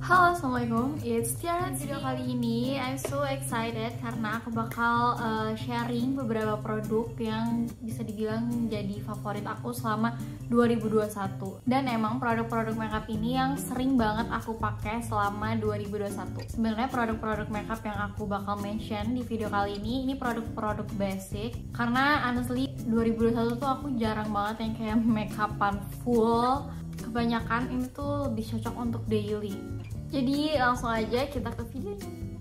Halo, assalamualaikum. It's Tiara. Video kali ini I'm so excited karena aku bakal sharing beberapa produk yang bisa dibilang jadi favorit aku selama 2021. Dan emang produk-produk makeup ini yang sering banget aku pakai selama 2021. Sebenarnya produk-produk makeup yang aku bakal mention di video kali ini produk-produk basic. Karena honestly 2021 tuh aku jarang banget yang kayak makeupan full. Kebanyakan ini tuh lebih cocok untuk daily. Jadi langsung aja kita ke video.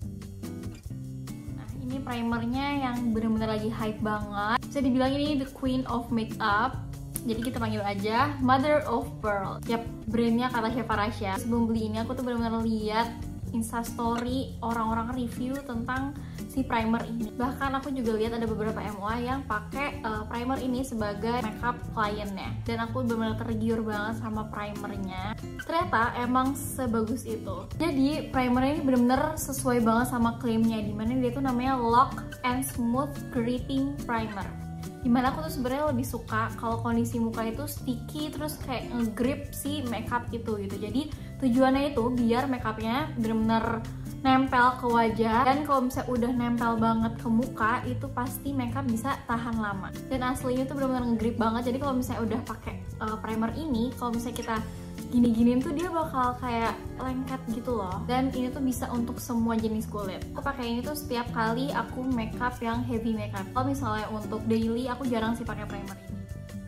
Nah, ini primernya yang bener-bener lagi hype banget. Bisa dibilang ini the queen of makeup. Jadi kita panggil aja Mother of Pearl. Yap, brandnya kata Chef Rasya. Sebelum beli ini aku tuh bener-bener lihat instastory orang-orang review tentang si primer ini. Bahkan aku juga lihat ada beberapa MUA yang pakai primer ini sebagai makeup kliennya. Dan aku benar-benar tergiur banget sama primernya. Ternyata emang sebagus itu. Jadi primer ini benar-benar sesuai banget sama klaimnya, dimana dia tuh namanya Lock and Smooth Gripping Primer. Dimana aku tuh sebenarnya lebih suka kalau kondisi muka itu sticky terus kayak nge-grip si makeup itu gitu. Jadi tujuannya itu biar makeupnya bener-bener nempel ke wajah, dan kalau misalnya udah nempel banget ke muka itu pasti makeup bisa tahan lama. Dan aslinya tuh bener-bener nge-grip banget. Jadi kalau misalnya udah pakai primer ini, kalau misalnya kita gini-giniin tuh dia bakal kayak lengket gitu loh. Dan ini tuh bisa untuk semua jenis kulit. Aku pakai ini tuh setiap kali aku makeup yang heavy makeup. Kalau misalnya untuk daily aku jarang sih pakai primer ini.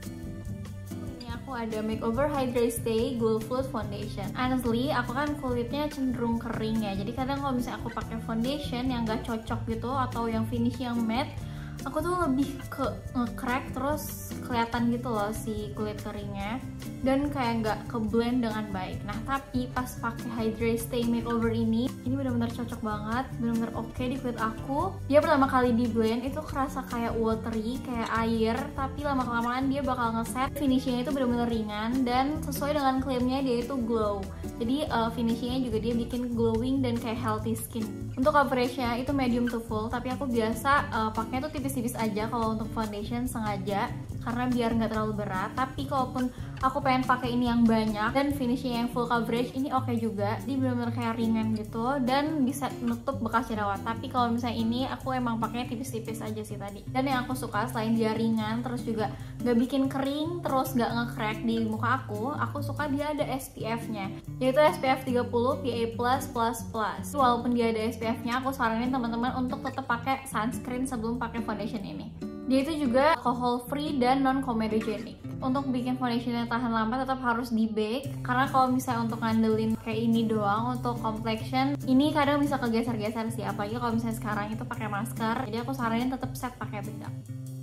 Ini aku ada Makeover Hydrate Stay Glow Flood Foundation. Honestly, aku kan kulitnya cenderung kering ya. Jadi kadang kalau misalnya aku pakai foundation yang gak cocok gitu atau yang finish yang matte, aku tuh lebih ke nge-crack terus kelihatan gitu loh si kulit keringnya, dan kayak nggak ke blend dengan baik. Nah tapi pas pakai Hydrate Stay Makeover ini benar-benar cocok banget, benar-benar oke di kulit aku. Dia pertama kali di blend itu kerasa kayak watery, kayak air, tapi lama-kelamaan dia bakal ngeset finishingnya itu benar-benar ringan dan sesuai dengan klaimnya dia itu glow. Jadi finishingnya juga dia bikin glowing dan kayak healthy skin. Untuk coveragenya itu medium to full, tapi aku biasa pakainya tuh tipis-tipis aja kalau untuk foundation sengaja karena biar nggak terlalu berat. Tapi kalaupun aku pengen pakai ini yang banyak dan finishing yang full coverage, ini oke juga. Dia benar-benar kayak ringan gitu dan bisa nutup bekas jerawat. Tapi kalau misalnya ini aku emang pakainya tipis-tipis aja sih tadi. Dan yang aku suka selain dia ringan terus juga nggak bikin kering terus nggak nge-crack di muka aku suka dia ada SPF-nya, yaitu SPF 30 PA+++. Walaupun dia ada SPF-nya, aku saranin teman-teman untuk tetap pakai sunscreen sebelum pakai foundation ini. Dia itu juga alcohol free dan non comedogenic. Untuk bikin foundationnya tahan lama tetap harus di bake, karena kalau misalnya untuk ngandelin kayak ini doang untuk complexion ini kadang bisa kegeser-geser sih, apalagi kalau misalnya sekarang itu pakai masker. Jadi aku saranin tetap set pakai bedak.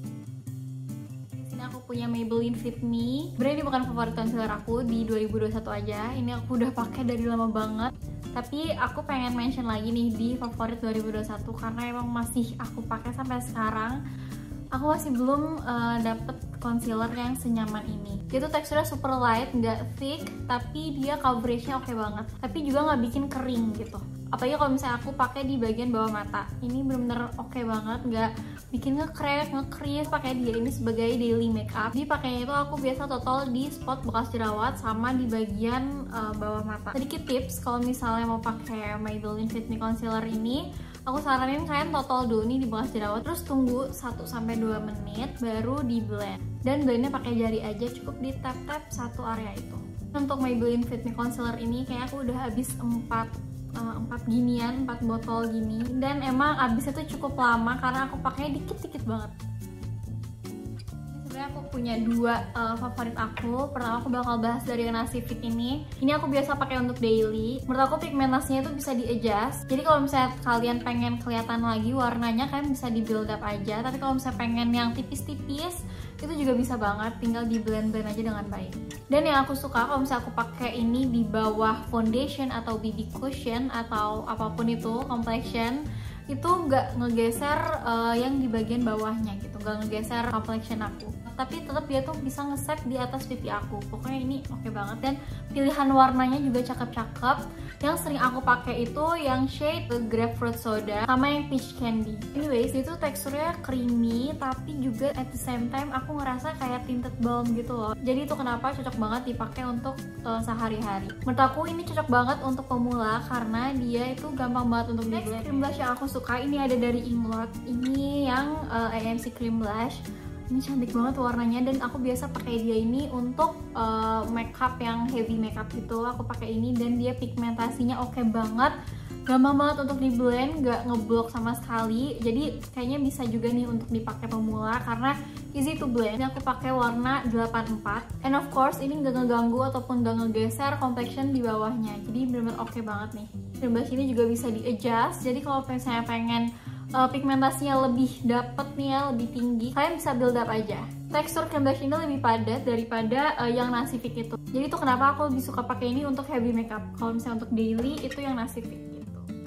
Sini aku punya Maybelline Fit Me. Sebenarnya ini bukan favorit concealer aku di 2021 aja. Ini aku udah pakai dari lama banget. Tapi aku pengen mention lagi nih di favorit 2021 karena emang masih aku pakai sampai sekarang. Aku masih belum dapet concealer yang senyaman ini. Dia tuh teksturnya super light, nggak thick, tapi dia coveragenya oke banget. Tapi juga nggak bikin kering gitu. Apalagi kalau misalnya aku pakai di bagian bawah mata, ini bener-bener oke banget, nggak bikin nge-crack, nge-crease. Pakai dia ini sebagai daily makeup. Jadi pakainya itu aku biasa total di spot bekas jerawat sama di bagian bawah mata. Sedikit tips kalau misalnya mau pakai Maybelline Fit Me concealer ini, aku saranin kalian total dulu nih di bekas jerawat, terus tunggu 1-2 menit baru di blend. Dan blendnya pakai jari aja, cukup di tap-tap satu area itu. Untuk Maybelline Fit Me concealer ini kayak aku udah habis 4 botol gini, dan emang habisnya tuh cukup lama karena aku pakainya dikit-dikit banget. Sebenarnya aku punya dua favorit aku. Pertama aku bakal bahas dari Nasi Fit ini. Ini aku biasa pakai untuk daily. Menurut aku pigmentasinya itu bisa di-adjust. Jadi kalau misalnya kalian pengen kelihatan lagi warnanya, kalian bisa di build up aja. Tapi kalau misalnya pengen yang tipis-tipis, itu juga bisa banget, tinggal di blend-blend aja dengan baik. Dan yang aku suka kalau misalnya aku pakai ini di bawah foundation atau BB cushion atau apapun itu complexion, itu nggak ngegeser yang di bagian bawahnya gitu, nggak ngegeser complexion aku. tapi tetap dia tuh bisa ngeset di atas pipi aku. Pokoknya ini oke banget, dan pilihan warnanya juga cakep-cakep. Yang sering aku pakai itu yang shade grapefruit soda sama yang peach candy. Anyways, itu teksturnya creamy tapi juga at the same time aku ngerasa kayak tinted balm gitu loh. Jadi itu kenapa cocok banget dipakai untuk sehari-hari. Menurut aku ini cocok banget untuk pemula karena dia itu gampang banget untuk di blend. Cream blush yang aku suka ini ada dari Inglot. Ini yang AMC Cream Blush. Ini cantik banget warnanya, dan aku biasa pakai dia ini untuk makeup yang heavy makeup gitu. Aku pakai ini dan dia pigmentasinya oke banget, gampang banget untuk di blend, gak ngeblok sama sekali. Jadi kayaknya bisa juga nih untuk dipakai pemula karena easy to blend. Ini aku pakai warna 84, and of course ini gak ngeganggu ataupun gak ngegeser complexion di bawahnya. Jadi bener-bener oke banget nih. Cream blush ini juga bisa di adjust, jadi kalau misalnya pengen pigmentasinya lebih dapet nih ya, lebih tinggi, kalian bisa build up aja. Tekstur cream blush ini lebih padat daripada yang Nasific itu. Jadi itu kenapa aku lebih suka pakai ini untuk heavy makeup. Kalau misalnya untuk daily itu yang Nasific gitu.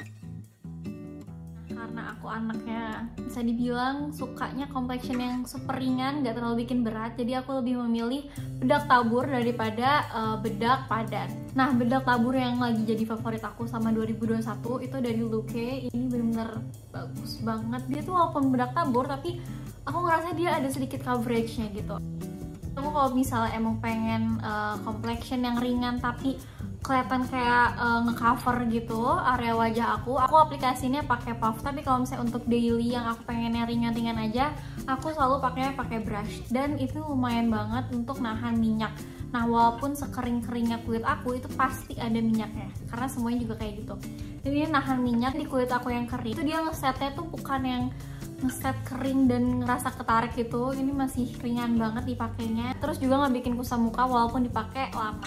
Karena aku anaknya bisa dibilang sukanya complexion yang super ringan, gak terlalu bikin berat, jadi aku lebih memilih bedak tabur daripada bedak padat. Nah, bedak tabur yang lagi jadi favorit aku sama 2021 itu dari Luke. Ini bener-bener bagus banget. Dia tuh walaupun bedak tabur tapi aku ngerasa dia ada sedikit coveragenya gitu. Aku kalau misalnya emang pengen complexion yang ringan tapi kelihatan kayak ngecover gitu area wajah aku aplikasinya pakai puff. Tapi kalau misalnya untuk daily yang aku pengennya ringan-ringan aja, aku selalu pakai brush, dan itu lumayan banget untuk nahan minyak. Nah, walaupun sekering-keringnya kulit aku itu pasti ada minyaknya karena semuanya juga kayak gitu. Dan ini nahan minyak di kulit aku yang kering. Itu dia ngesetnya tuh bukan yang ngeset kering dan ngerasa ketarik gitu. Ini masih ringan banget dipakainya. Terus juga nggak bikin kusam muka walaupun dipakai lama.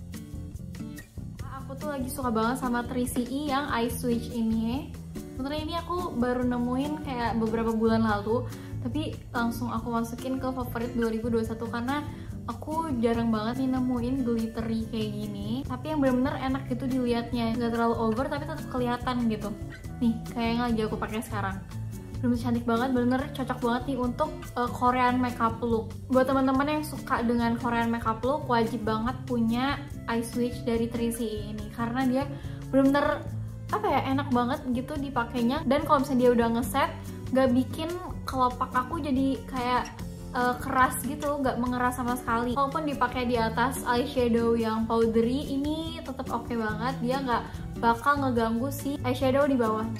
Aku tuh lagi suka banget sama 3CE yang Eye Switch ini. Sebenarnya ini aku baru nemuin kayak beberapa bulan lalu, tapi langsung aku masukin ke favorit 2021 karena aku jarang banget nih nemuin glittery kayak gini, tapi yang bener-bener enak gitu dilihatnya, nggak terlalu over tapi tetap kelihatan gitu. Nih kayak yang lagi aku pakai sekarang, bener-bener cantik banget, bener cocok banget nih untuk Korean makeup look. Buat teman-teman yang suka dengan Korean makeup look, wajib banget punya Eye Switch dari 3CE ini karena dia bener-bener apa ya, enak banget gitu dipakainya. Dan kalau misalnya dia udah ngeset, nggak bikin kelopak aku jadi kayak keras gitu, nggak mengeras sama sekali. Walaupun dipakai di atas eyeshadow yang powdery, ini tetap oke banget. Dia nggak bakal ngeganggu si eyeshadow di bawahnya.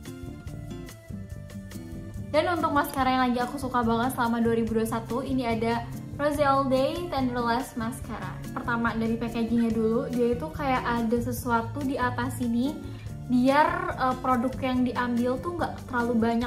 Dan untuk maskara yang lagi aku suka banget selama 2021, ini ada Rosé All Day Tenderlash Mascara. Pertama dari packagingnya dulu, dia itu kayak ada sesuatu di atas sini biar produk yang diambil tuh nggak terlalu banyak.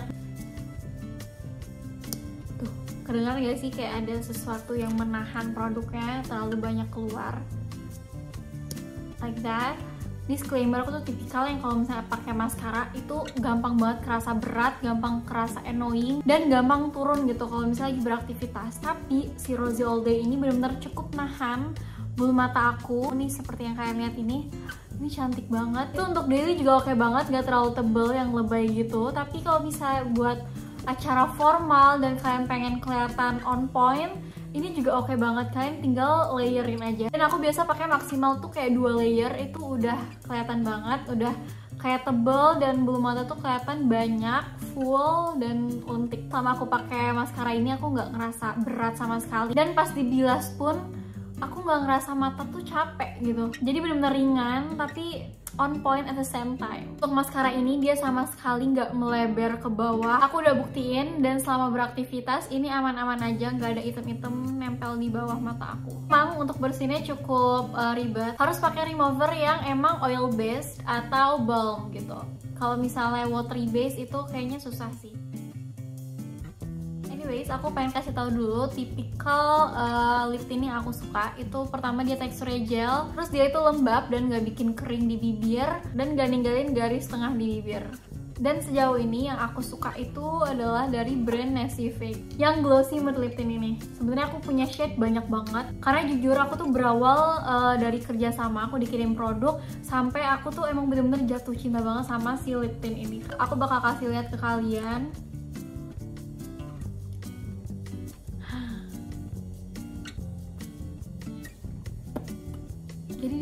Tuh, kedengar gak sih kayak ada sesuatu yang menahan produknya terlalu banyak keluar, like that. Disclaimer, aku tuh tipikal yang kalau misalnya pakai maskara itu gampang banget kerasa berat, gampang kerasa annoying, dan gampang turun gitu kalau misalnya lagi beraktivitas. Tapi si Rosé All Day ini benar-benar cukup nahan bulu mata aku. Ini seperti yang kalian lihat ini cantik banget. Itu untuk daily juga oke banget, gak terlalu tebel yang lebay gitu. Tapi kalau misalnya buat acara formal dan kalian pengen kelihatan on point, ini juga oke banget. Kalian tinggal layerin aja. Dan aku biasa pakai maksimal tuh kayak 2 layer, itu udah kelihatan banget, udah kayak tebel dan bulu mata tuh kelihatan banyak, full dan untik. Sama aku pakai maskara ini aku nggak ngerasa berat sama sekali. Dan pas dibilas pun aku nggak ngerasa mata tuh capek gitu. Jadi benar-benar ringan tapi on point at the same time. Untuk maskara ini dia sama sekali nggak melebar ke bawah. Aku udah buktiin, dan selama beraktivitas ini aman-aman aja, nggak ada item-item nempel di bawah mata aku. Emang untuk bersihnya cukup ribet. Harus pakai remover yang emang oil based atau balm gitu. Kalau misalnya watery based itu kayaknya susah sih. Anyways, aku pengen kasih tahu dulu tipikal lip tint yang aku suka. Itu pertama dia teksturnya gel, terus dia itu lembab dan gak bikin kering di bibir, dan gak ninggalin garis tengah di bibir. Dan sejauh ini yang aku suka itu adalah dari brand Nasific yang glossy matte lip tint ini. Sebenarnya aku punya shade banyak banget karena jujur aku tuh berawal dari kerja sama, aku dikirim produk sampai aku tuh emang bener-bener jatuh cinta banget sama si lip tint ini. Aku bakal kasih lihat ke kalian.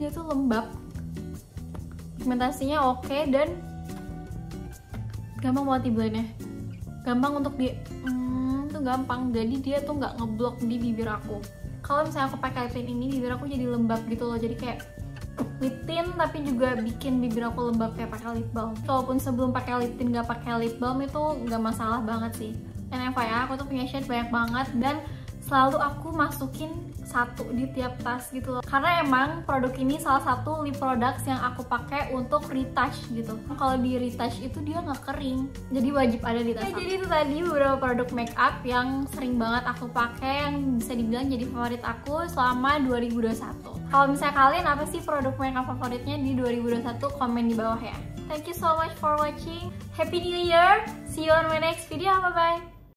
dia tuh lembab, pigmentasinya oke, dan gampang banget di-blendnya, gampang untuk tuh gampang, jadi dia tuh nggak ngeblok di bibir aku. Kalau misalnya aku pakai lip tint ini, bibir aku jadi lembab gitu loh, jadi kayak lip tint tapi juga bikin bibir aku lembab kayak pakai lip balm. Walaupun sebelum pakai lip tint nggak pakai lip balm itu nggak masalah banget sih. Dan FYI, aku tuh punya shade banyak banget dan selalu aku masukin satu di tiap tas gitu loh, karena emang produk ini salah satu lip products yang aku pakai untuk retouch gitu. Kalau di retouch itu dia nggak kering, jadi wajib ada di tas. Jadi itu tadi beberapa produk makeup yang sering banget aku pakai, yang bisa dibilang jadi favorit aku selama 2021. Kalau misalnya kalian apa sih produk makeup favoritnya di 2021, komen di bawah ya. Thank you so much for watching. Happy New Year. See you on my next video. Bye bye.